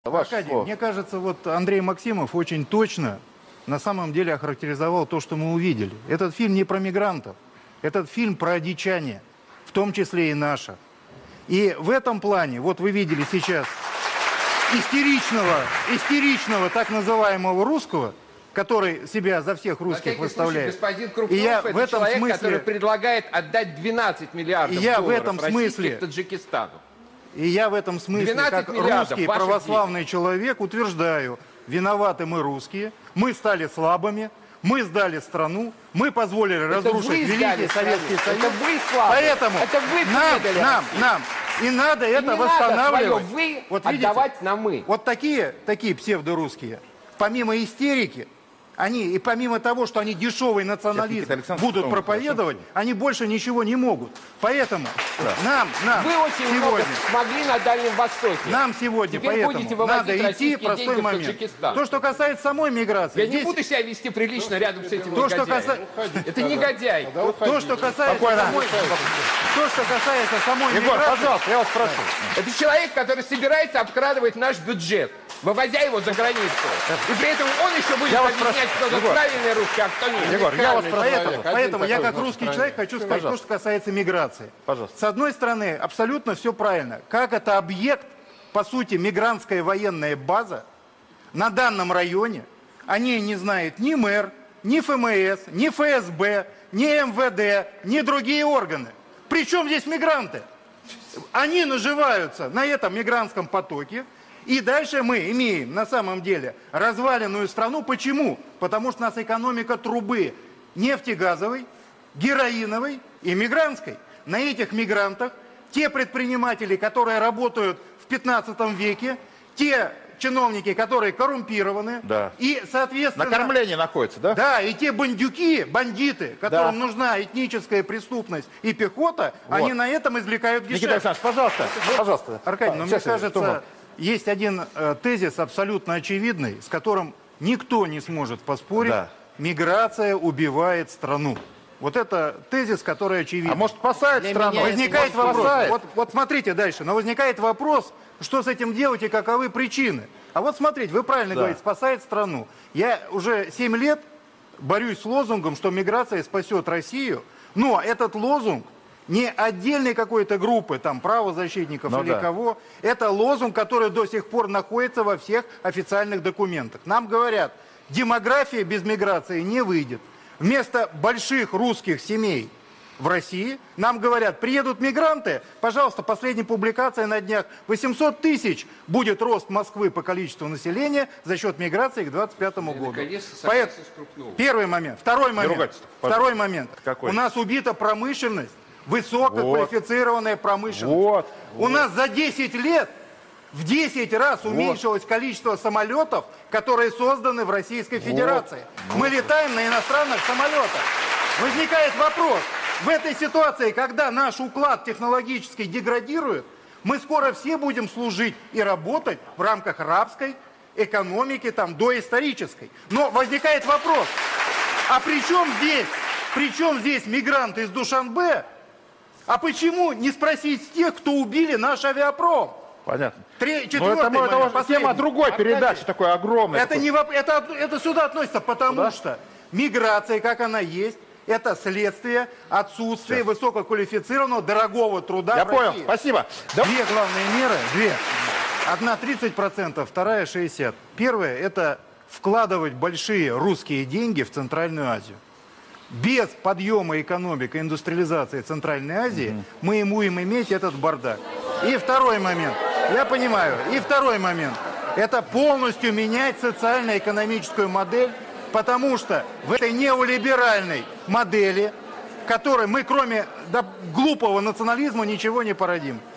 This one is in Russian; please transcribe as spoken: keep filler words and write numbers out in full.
Аркадий, мне кажется, вот Андрей Максимов очень точно на самом деле охарактеризовал то, что мы увидели. Этот фильм не про мигрантов, этот фильм про одичание, в том числе и наше. И в этом плане, вот вы видели сейчас истеричного, истеричного так называемого русского, который себя за всех русских выставляет. Случай, господин Крупнов, и я это в этом человек, смысле, который предлагает отдать двенадцать миллиардов и я долларов в этом смысле, Таджикистану. И я в этом смысле, как русский православный человек, утверждаю, виноваты мы русские, мы стали слабыми, мы сдали страну, мы позволили это разрушить Великий Советский Союз. Это вы слабые. Поэтому это вы нам, нам, нам, и надо и это не восстанавливать. Надо свое вы вот видите, отдавать на мы. Вот такие, такие псевдорусские, помимо истерики, они, и помимо того, что они дешевый национализм будут проповедовать, они больше ничего не могут. Поэтому да. нам, нам Вы очень сегодня, много смогли на Дальнем Востоке. Нам сегодня Теперь поэтому надо идти простой момент. То, что касается самой миграции. Я здесь... не буду себя вести прилично рядом с этим то, негодяем. Что каса... Это негодяй. То, что касается самой... То, что касается самой Егор, миграции... пожалуйста, я вас прошу. Это человек, который собирается обкрадывать наш бюджет, вывозя его за границу. И при этом он еще будет я объяснять, кто тут правильный русский, а кто нет. Егор, я вас прошу. Поэтому, поэтому я как русский человек хочу сказать то, что касается миграции. Пожалуйста. С одной стороны, абсолютно все правильно. Как это объект, по сути, мигрантская военная база на данном районе, о ней не знает ни мэр, ни эф эм эс, ни эф эс бэ, ни эм вэ дэ, ни другие органы. Причем здесь мигранты? Они наживаются на этом мигрантском потоке. И дальше мы имеем на самом деле разваленную страну. Почему? Потому что у нас экономика трубы нефтегазовой, героиновой и мигрантской. На этих мигрантах те предприниматели, которые работают в пятнадцатом веке, те чиновники, которые коррумпированы, да. и, соответственно... На кормлении находятся, да? Да, и те бандюки, бандиты, которым да. нужна этническая преступность и пехота, вот. Они на этом извлекают дешевле. Никита Александрович, пожалуйста, пожалуйста. Аркадий, но мне кажется... Есть один э, тезис абсолютно очевидный, с которым никто не сможет поспорить. Да. Миграция убивает страну. Вот это тезис, который очевиден. А может, спасает страну? Возникает вопрос. Вот, вот смотрите дальше. Но возникает вопрос, что с этим делать и каковы причины. А вот смотрите, вы правильно да. говорите, спасает страну. Я уже семь лет борюсь с лозунгом, что миграция спасет Россию. Но этот лозунг не отдельной какой-то группы, там, правозащитников ну, или да. кого. Это лозунг, который до сих пор находится во всех официальных документах. Нам говорят, демография без миграции не выйдет. Вместо больших русских семей в России нам говорят, приедут мигранты, пожалуйста, последняя публикация на днях, восемьсот тысяч будет рост Москвы по количеству населения за счет миграции к двадцать пятому году. Поэтому, первый момент. Второй момент. Второй момент. Какой? У нас убита промышленность. Высококвалифицированная вот. промышленность. Вот. У вот. нас за десять лет в десять раз вот. уменьшилось количество самолетов, которые созданы в Российской Федерации. Вот. Мы летаем на иностранных самолетах. Возникает вопрос, в этой ситуации, когда наш уклад технологически деградирует, мы скоро все будем служить и работать в рамках рабской экономики, там, доисторической. Но возникает вопрос, а при чем здесь, при чем здесь мигранты из Душанбе? А почему не спросить с тех, кто убили наш авиапром? Понятно. Три, четвертый Но это, момент, это тема другой а передачи, такой огромной. Это, такой. не, это, это сюда относится, потому Куда? что миграция, как она есть, это следствие отсутствия Сейчас. высококвалифицированного, дорогого труда Я в понял, России. спасибо. Две главные меры, две. Одна тридцать процентов, вторая шестьдесят процентов. Первое – это вкладывать большие русские деньги в Центральную Азию. Без подъема экономики, индустриализации Центральной Азии mm-hmm. мы и будем иметь этот бардак. И второй момент. Я понимаю. И второй момент. Это полностью менять социально-экономическую модель, потому что в этой неолиберальной модели, в которой мы кроме да, глупого национализма ничего не породим.